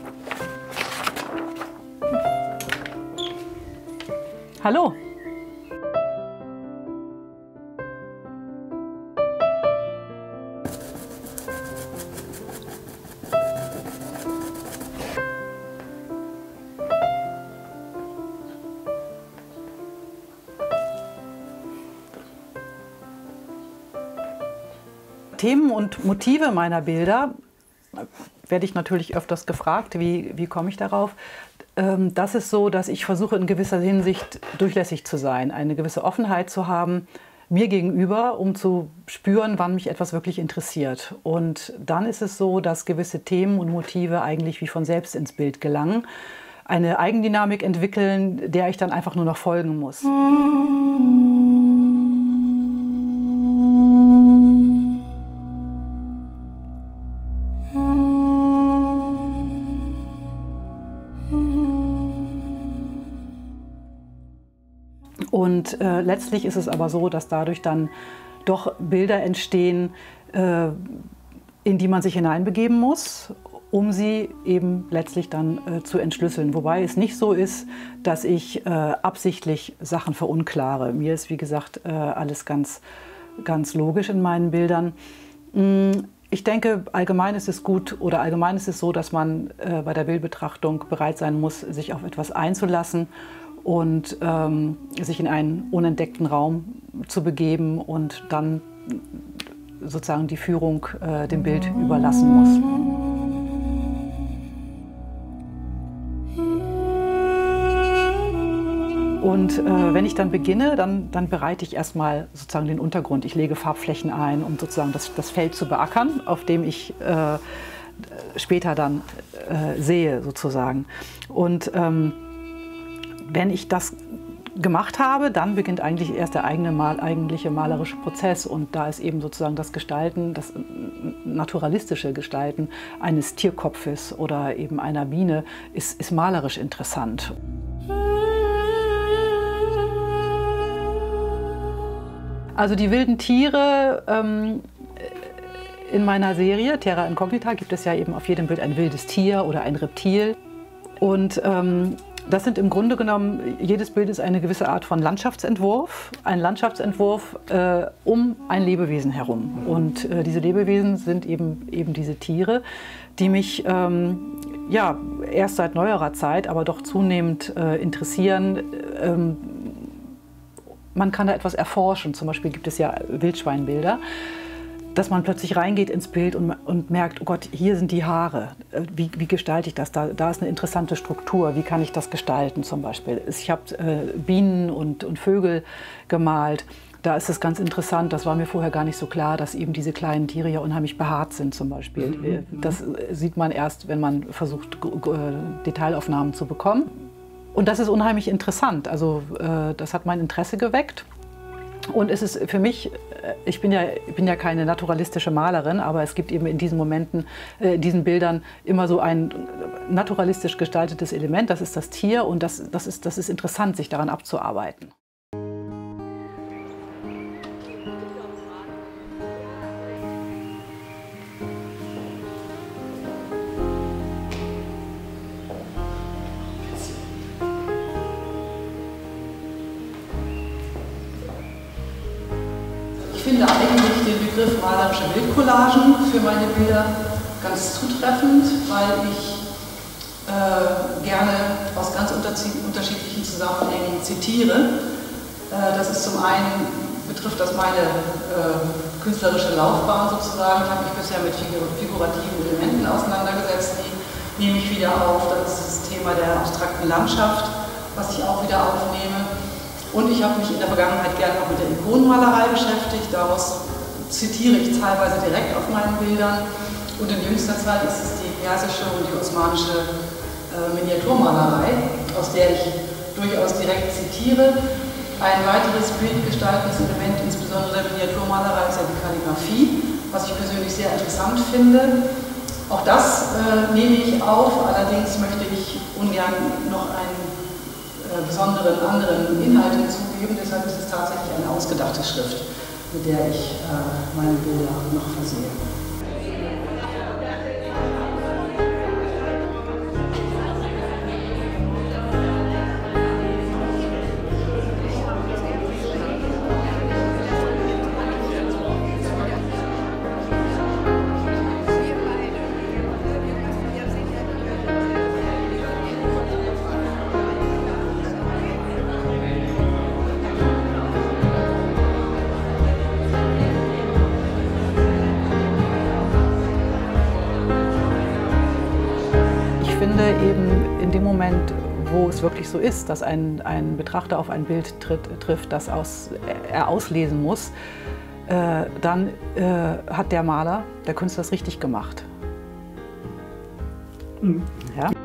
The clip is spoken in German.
Hallo! Themen und Motive meiner Bilder werde ich natürlich öfters gefragt, wie komme ich darauf? Das ist so, dass ich versuche in gewisser Hinsicht durchlässig zu sein, eine gewisse Offenheit zu haben mir gegenüber, um zu spüren, wann mich etwas wirklich interessiert. Und dann ist es so, dass gewisse Themen und Motive eigentlich wie von selbst ins Bild gelangen, eine Eigendynamik entwickeln, der ich dann einfach nur noch folgen muss. Und letztlich ist es aber so, dass dadurch dann doch Bilder entstehen, in die man sich hineinbegeben muss, um sie eben letztlich dann zu entschlüsseln. Wobei es nicht so ist, dass ich absichtlich Sachen verunklare. Mir ist, wie gesagt, alles ganz logisch in meinen Bildern. Ich denke, allgemein ist es gut oder allgemein ist es so, dass man bei der Bildbetrachtung bereit sein muss, sich auf etwas einzulassen und sich in einen unentdeckten Raum zu begeben und dann sozusagen die Führung dem Bild überlassen muss. Und wenn ich dann beginne, dann bereite ich erstmal sozusagen den Untergrund. Ich lege Farbflächen ein, um sozusagen das Feld zu beackern, auf dem ich später dann sehe sozusagen. Und wenn ich das gemacht habe, dann beginnt eigentlich erst der eigentliche malerische Prozess. Und da ist eben sozusagen das Gestalten, das naturalistische Gestalten eines Tierkopfes oder eben einer Biene ist malerisch interessant. Also die wilden Tiere in meiner Serie Terra Incognita gibt es ja eben auf jedem Bild ein wildes Tier oder ein Reptil. Und das sind im Grunde genommen, jedes Bild ist eine gewisse Art von Landschaftsentwurf. Ein Landschaftsentwurf um ein Lebewesen herum. Und diese Lebewesen sind eben diese Tiere, die mich ja, erst seit neuerer Zeit, aber doch zunehmend interessieren. Man kann da etwas erforschen, zum Beispiel gibt es ja Wildschweinbilder, dass man plötzlich reingeht ins Bild und merkt, oh Gott, hier sind die Haare, wie gestalte ich das, da ist eine interessante Struktur, wie kann ich das gestalten zum Beispiel. Ich habe Bienen und Vögel gemalt, da ist es ganz interessant, das war mir vorher gar nicht so klar, dass eben diese kleinen Tiere ja unheimlich behaart sind zum Beispiel. Das sieht man erst, wenn man versucht, Detailaufnahmen zu bekommen. Und das ist unheimlich interessant, also das hat mein Interesse geweckt. Und es ist für mich, ich bin ja keine naturalistische Malerin, aber es gibt eben in diesen Momenten, in diesen Bildern immer so ein naturalistisch gestaltetes Element, das ist das Tier und das ist interessant, sich daran abzuarbeiten. Ich finde eigentlich den Begriff malerische Bildcollagen für meine Bilder ganz zutreffend, weil ich gerne aus ganz unterschiedlichen Zusammenhängen zitiere. Das ist zum einen, betrifft das meine künstlerische Laufbahn sozusagen. Ich habe mich bisher mit figurativen Elementen auseinandergesetzt, die nehme ich wieder auf. Das ist das Thema der abstrakten Landschaft, was ich auch wieder aufnehme. Und ich habe mich in der Vergangenheit gerne auch mit der Ikonenmalerei beschäftigt. Daraus zitiere ich teilweise direkt auf meinen Bildern. Und in jüngster Zeit ist es die persische und die osmanische Miniaturmalerei, aus der ich durchaus direkt zitiere. Ein weiteres bildgestaltendes Element, insbesondere der Miniaturmalerei, ist ja die Kalligraphie, was ich persönlich sehr interessant finde. Auch das nehme ich auf, allerdings möchte ich ungern noch einen besonderen anderen Inhalt hinzugeben, deshalb ist es tatsächlich eine ausgedachte Schrift, mit der ich meine Bilder noch versehe. eben in dem Moment, wo es wirklich so ist, dass ein Betrachter auf ein Bild trifft, das er auslesen muss, dann hat der Maler, der Künstler es richtig gemacht. Mhm. Ja?